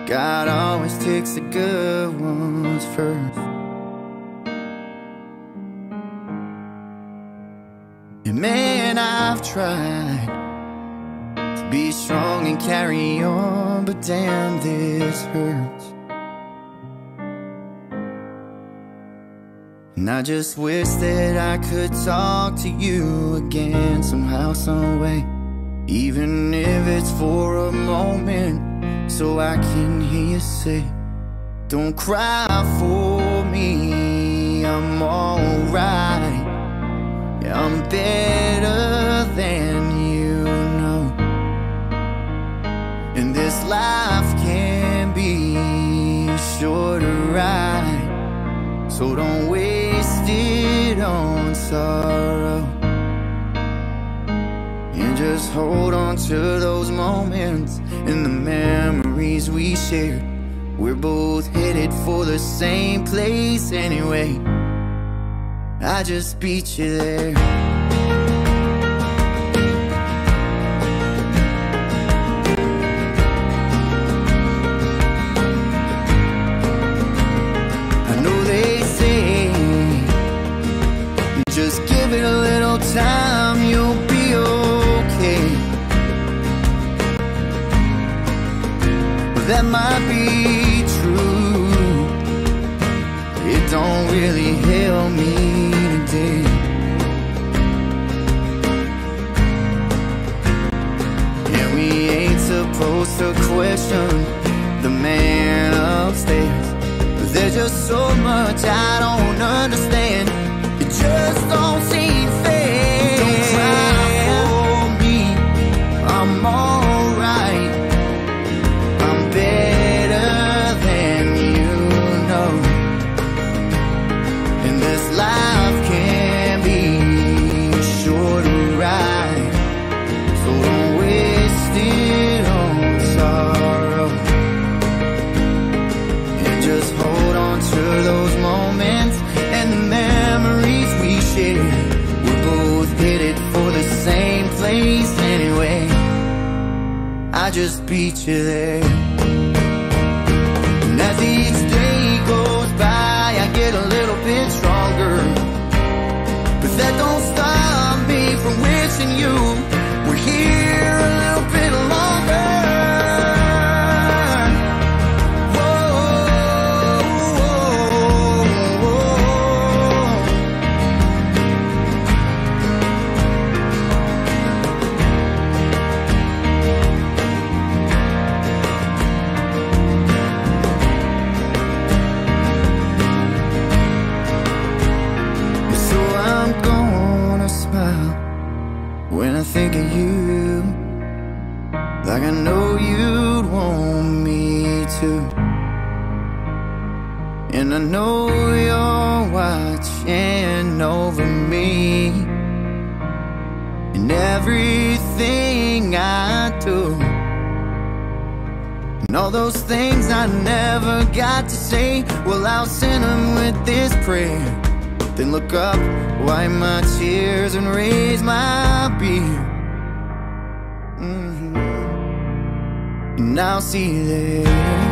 God always takes the good ones first. And man, I've tried to be strong and carry on, but damn, this hurts. And I just wish that I could talk to you again somehow, some way, even if it's for a moment, so I can hear you say, don't cry for me, I'm alright. Yeah, I'm better than you know. And this life can be short to ride, so don't waste it on sorrow. And just hold on to those moments and the memories we shared. We're both headed for the same place anyway. I just beat you there. I know they say, just give it a little time, you'll be okay. That might be true. It don't really help me today. And we ain't supposed to question the man upstairs, but there's just so much I don't understand. It just don't seem fair. Don't cry for me, I'm alright. I'm better than you know. And this life can be short to ride, so don't waste it on sorrow. And just hold on to those moments and the memories we shared. We're both headed for the same place anyway. I just beat you there. And as each day goes by, I get a little bit stronger, but that don't stop me from wishing you were here a little bit longer. When I think of you, like I know you'd want me to. And I know you're watching over me in everything I do. And all those things I never got to say, well, I'll send them with this prayer. Then look up, wipe my tears and raise my beer. And I'll see you there.